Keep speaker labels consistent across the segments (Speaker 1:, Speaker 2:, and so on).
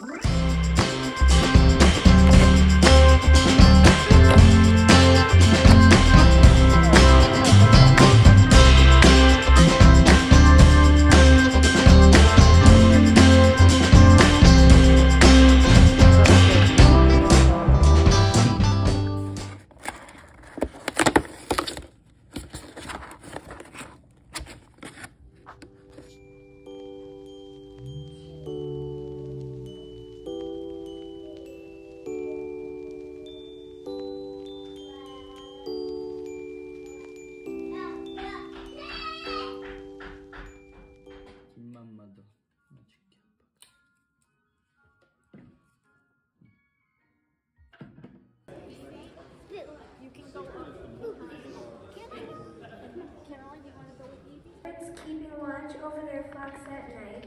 Speaker 1: Keeping watch over their flocks at night.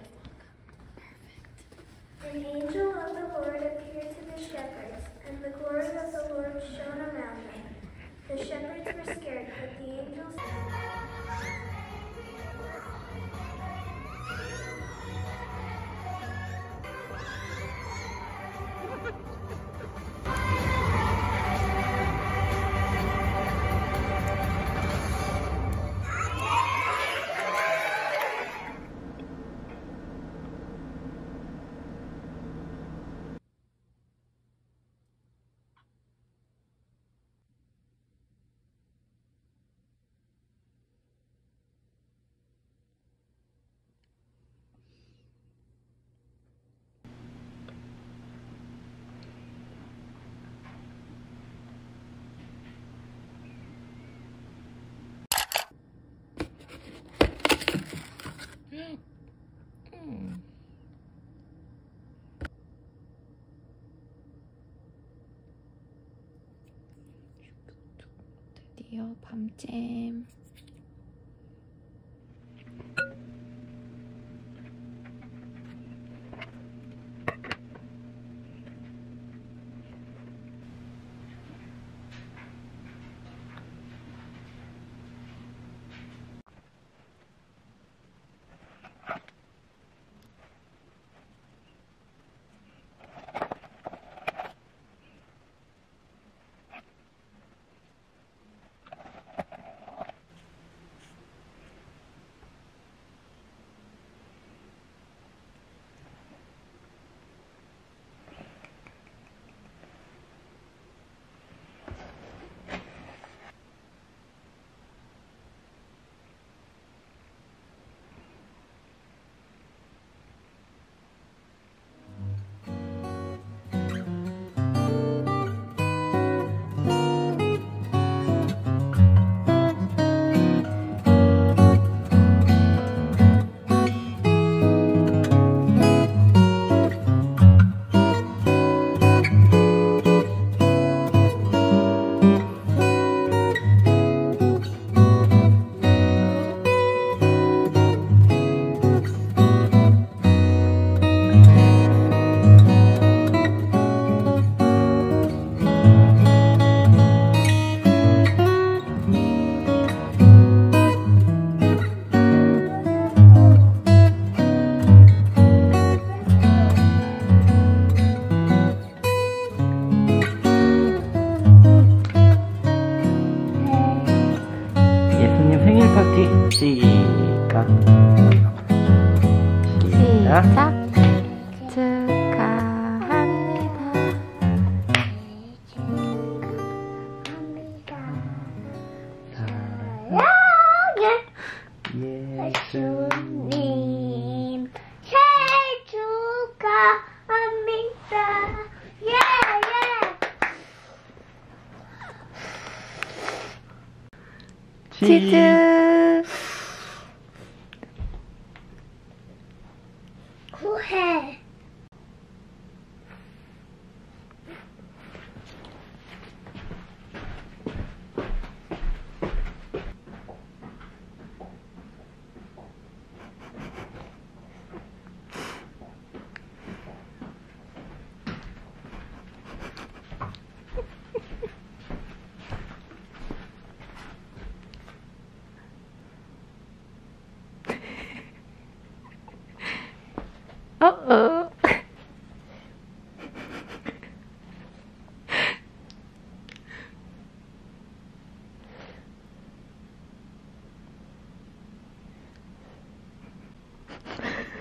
Speaker 1: An angel of the Lord appeared to the shepherds, and the glory of the Lord shone around them. The shepherds were scared, but the angel
Speaker 2: 드디어 밤잼.
Speaker 3: 시작.
Speaker 2: 축하합니다.
Speaker 1: 사랑해
Speaker 3: 예수님
Speaker 1: 생일 축하합니다.
Speaker 2: 치즈.
Speaker 1: 구해.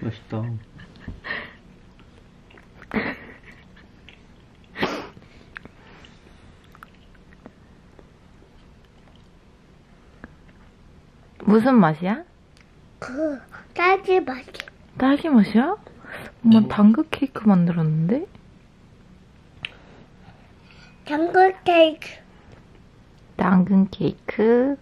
Speaker 3: 멋있다.
Speaker 2: 무슨 맛이야?
Speaker 1: 딸기 맛이.
Speaker 2: 딸기 맛이야? 엄마 당근 케이크 만들었는데?
Speaker 1: 당근 케이크.
Speaker 2: 당근 케이크.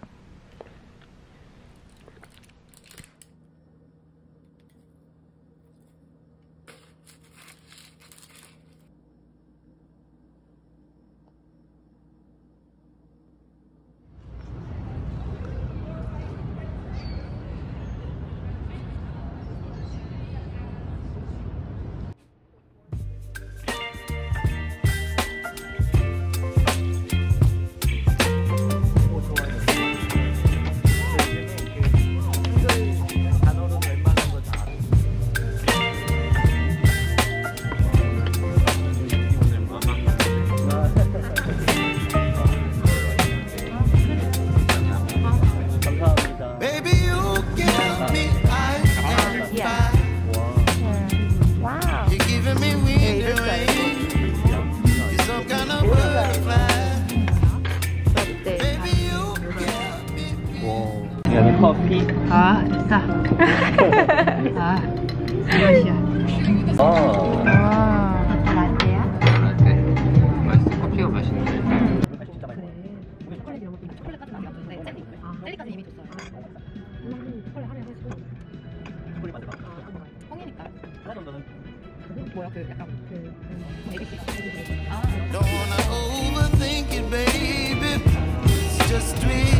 Speaker 3: 커피.
Speaker 2: 아, 됐다. 아, 이것이야. 라떼야?
Speaker 3: 라떼. 맛있어. 커피가 맛있는데.
Speaker 2: 진짜 맛있어. 초콜릿 이런 것도 초콜릿까지 많이 없는데 젤리까지 이미 줬어요. 초콜릿 하루에 하나씩.
Speaker 3: 초콜릿 만들어.
Speaker 2: 콩이니까.
Speaker 3: 하나 정도는.
Speaker 2: 뭐야 그 약간 그 ABC.
Speaker 4: Don't wanna overthink it, baby. It's just sweet.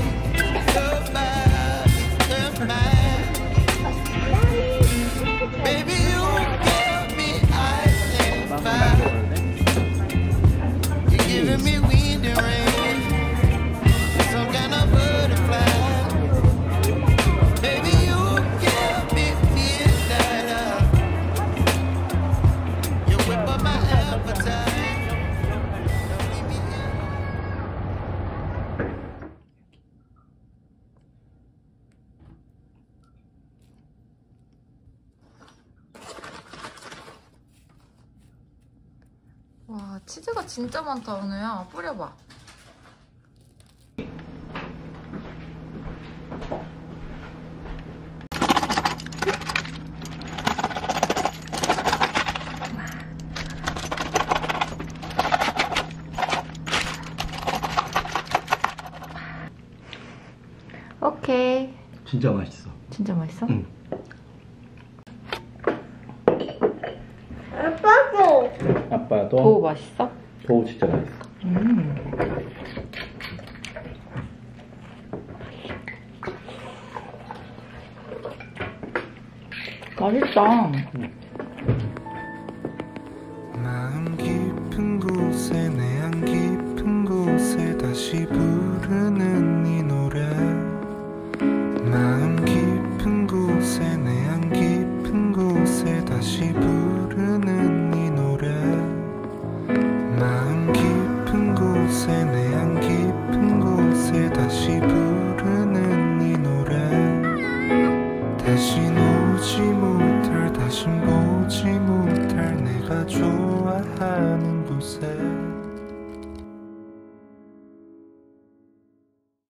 Speaker 4: Baby, you give me ice and fire. You're giving me wind and rain. Some kind of butterfly. Baby, you give me midnight. You whip up my appetite. Don't leave me here.
Speaker 2: 와, 치즈가 진짜 많다, 은우야. 뿌려봐. 오케이.
Speaker 3: 진짜 맛있어.
Speaker 2: 진짜 맛있어?
Speaker 3: 응.
Speaker 1: 아빠도.
Speaker 3: 아빠도.
Speaker 2: 도우 맛있어?
Speaker 3: 도우 진짜 맛있어.
Speaker 2: 맛있다.
Speaker 4: 마음 깊은 곳에 내 안 깊은 곳에 다시 부르는 이 노래. 마음 깊은 곳에 내 안 깊은 곳에 다시 부르는 이 노래. 마음 깊은 곳에 내 안 깊은 곳에 다시 부르는 이 노래. 다신 오지 못할 다신 보지 못할 내가 좋아하는 곳에